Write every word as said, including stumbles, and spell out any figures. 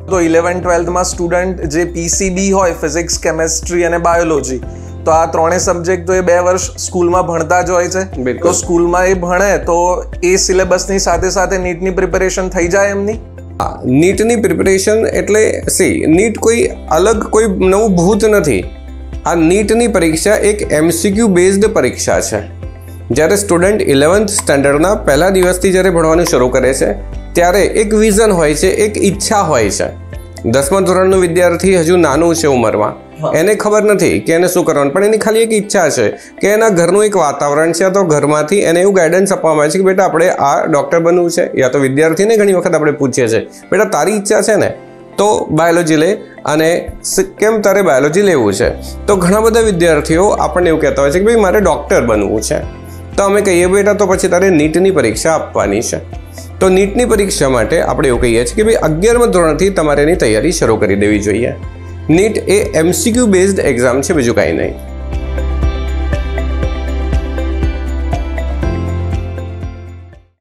તો ઇલેવન ટ્વેલ્થમાં સ્ટુડન્ટ જે પીસીબી હોય, ફિઝિક્સ, કેમેસ્ટ્રી અને બાયોલોજી, તો આ ત્રણેય સબ્જેક્ટ તો એ બે વર્ષ સ્કૂલમાં ભણતા જ હોય છે. તો સ્કૂલમાં એ ભણે તો એ સિલેબસની સાથે સાથે નીટની પ્રિપેરેશન થઈ જાય એમની. નીટની પ્રિપેરેશન એટલે સી નીટ કોઈ અલગ કોઈ નવું ભૂત નથી. આ નીટની પરીક્ષા એક એમસીક્યુ બેઝડ પરીક્ષા છે. જ્યારે સ્ટુડન્ટ ઇલેવન્થ સ્ટેન્ડર્ડના પહેલા દિવસથી જ્યારે ભણવાનું શરૂ કરે છે ત્યારે એક વિઝન હોય છે, એક ઈચ્છા હોય છે. દસમા ધોરણનું વિદ્યાર્થી હજુ નાનું છે ઉંમરમાં, એને ખબર નથી કે એને શું કરવાનું, પણ એની ખાલી એક ઈચ્છા છે કે એના ઘરનું એક વાતાવરણ છે, તો ઘરમાંથી એને એવું ગાઈડન્સ આપવામાં આવે છે કે બેટા આપણે આ ડૉક્ટર બનવું છે, યા તો વિદ્યાર્થીને ઘણી વખત આપણે પૂછીએ છીએ બેટા તારી ઈચ્છા છે ને તો બાયોલોજી લે, અને કેમ તારે બાયોલોજી લેવું છે. તો ઘણા બધા વિદ્યાર્થીઓ આપણને એવું કહેતા હોય છે કે ભાઈ મારે ડૉક્ટર બનવું છે. તો અમે કહીએ બેટા તો પછી તારે નીટની પરીક્ષા આપવાની છે. તો નીટની પરીક્ષા માટે આપણે એવું કહીએ છીએ કે ભાઈ અગિયારમા ધોરણથી તમારે એની તૈયારી શરૂ કરી દેવી જોઈએ. નીટ એ એમસીક્યુ બેઝડ એક્ઝામ છે, બીજું કાંઈ નહીં.